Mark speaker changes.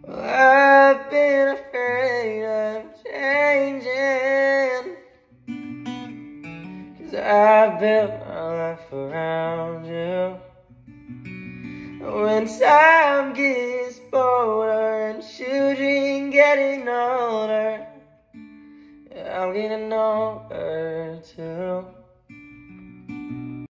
Speaker 1: Well, I've been afraid of changing, 'cause I've built my life around you. When time gets bolder and children getting older, I'm getting older too.